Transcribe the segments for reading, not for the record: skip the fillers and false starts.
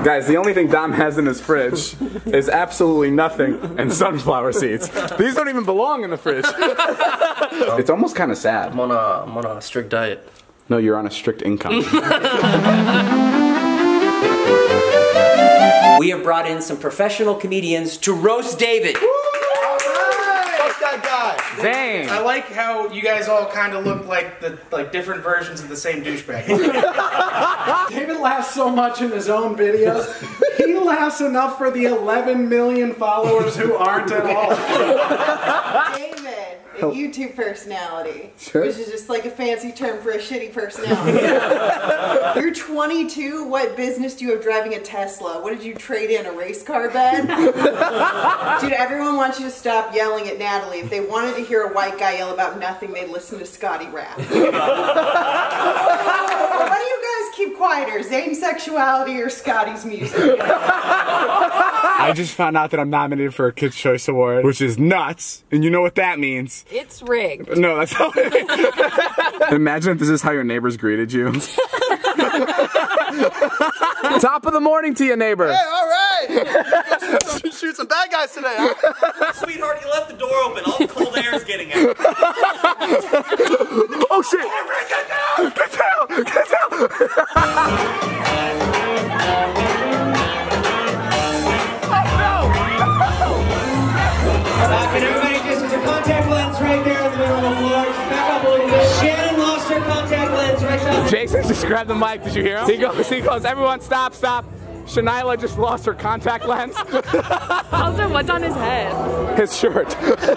Guys, the only thing Dom has in his fridge is absolutely nothing and sunflower seeds. These don't even belong in the fridge. It's almost kind of sad. I'm on a strict diet. No, you're on a strict income. We have brought in some professional comedians to roast David. That guy. Dang. I like how you guys all kind of look like different versions of the same douchebag. David laughs so much in his own videos. He laughs enough for the 11 million followers who aren't at all. David, a YouTube personality, Sure. which is just like a fancy term for a shitty personality. You're 22. What business do you have driving a Tesla? What did you trade in, a race car bed? Dude, everyone wants you to stop yelling at Natalie. If they wanted to hear a white guy yell about nothing, they'd listen to Scotty rap. Why do you guys keep quieter? Zane's sexuality or Scotty's music? I just found out that I'm nominated for a Kids' Choice Award, which is nuts. And you know what that means. It's rigged. No, that's not what it means. Imagine if this is how your neighbors greeted you. Top of the morning to you, neighbor. Hey, all right. Shoot some bad guys today, huh? Sweetheart, you left the door open. All the cold air is getting out. Oh shit! Get down! Get down! Can everybody just, there's a contact lens right there in the middle of the floor. Just back up a little bit. Shannon lost her contact lens right there. Jason just grabbed the mic. Did you hear him? He goes, everyone stop, stop. Shania just lost her contact lens. Also, what's on his head? His shirt.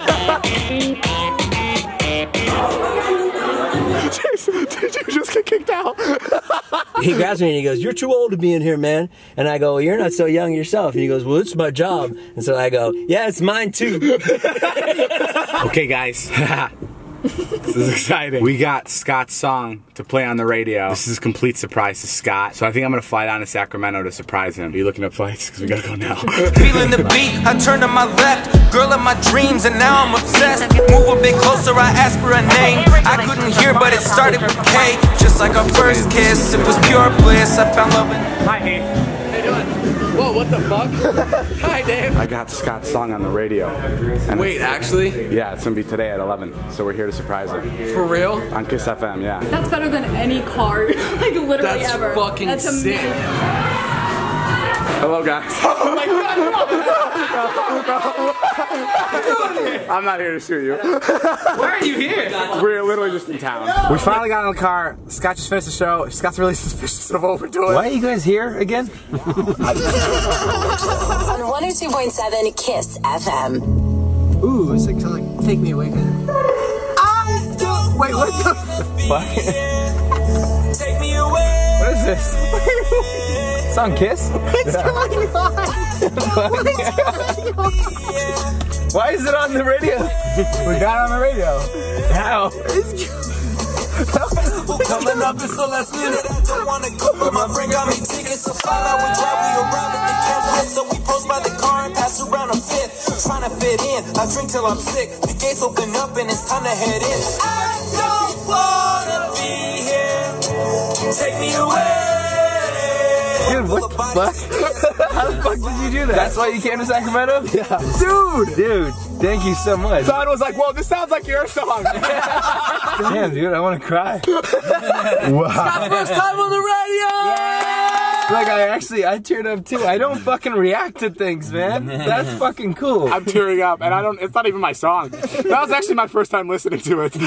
Jason, did you just get kicked out? He grabs me and he goes, "You're too old to be in here, man." And I go, "Well, you're not so young yourself." And he goes, "Well, it's my job." And so I go, "Yeah, it's mine too." Okay, guys. This is exciting. We got Scott's song to play on the radio. This is a complete surprise to Scott. So I think I'm gonna fly down to Sacramento to surprise him. Are you looking up flights? Because we gotta go now. Feeling the beat, I turn to my left. Girl of my dreams, and now I'm obsessed. Move a bit closer, I ask for a name. I couldn't hear, but it started with K. Just like our first kiss, it was pure bliss. I found love in... Hi, Heath. How you doing? Whoa, what the fuck? Hi, Dave. I got Scott's song on the radio. And wait, actually? Yeah, it's gonna be today at 11. So we're here to surprise him. For real? On Kiss FM, yeah. That's better than any car, like literally That's ever. Fucking That's sick. amazing. Hello, guys. Oh my god, no. I'm not here to shoot you. Why are you here? We're literally just in town. We finally got in the car. Scott just finished the show. Scott's really suspicious of what we're doing. Why are you guys here again? On 102.7 Kiss FM. Ooh, it's like Take Me Away. Wait, what the fuck? Take me away. What is this? Song Kiss? What's going on? Why is it on the radio? We got it on the radio. How? Coming up, it's the last minute. I don't wanna go, but my friend got me tickets. So 5 hour drive, we around at the campsite. So we post by the car and pass around a fifth. Trying to fit in, I drink till I'm sick. The gates open up and it's time to head in. I don't wanna be here. Take me away. Dude, what the fuck? How the fuck did you do that? That's why you came to Sacramento? Yeah. Dude, thank you so much. Son was like, whoa, this sounds like your song. Damn, dude, I want to cry. Wow. Scott's first time on the radio! Yeah! Like, I teared up too. I don't fucking react to things, man. That's fucking cool. I'm tearing up, and it's not even my song. That was actually my first time listening to it.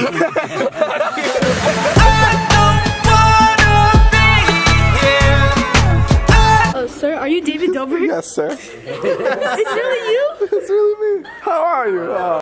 Sir, are you David Dobrik? Yes, sir. It's really you? It's really me. How are you?